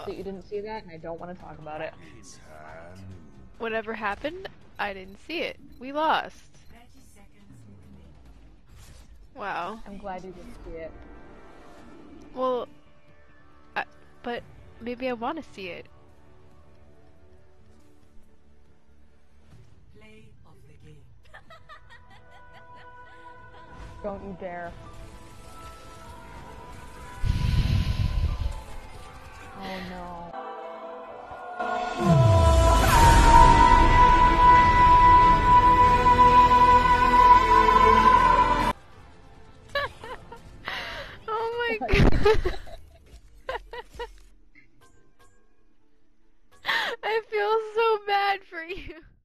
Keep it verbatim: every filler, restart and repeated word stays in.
that you didn't see that, and I don't want to talk about it. Whatever happened, I didn't see it. We lost. Wow. I'm glad you didn't see it. Well, I, but maybe I want to see it. Play of the game. Don't you dare. Oh no. Oh my god. I feel so bad for you.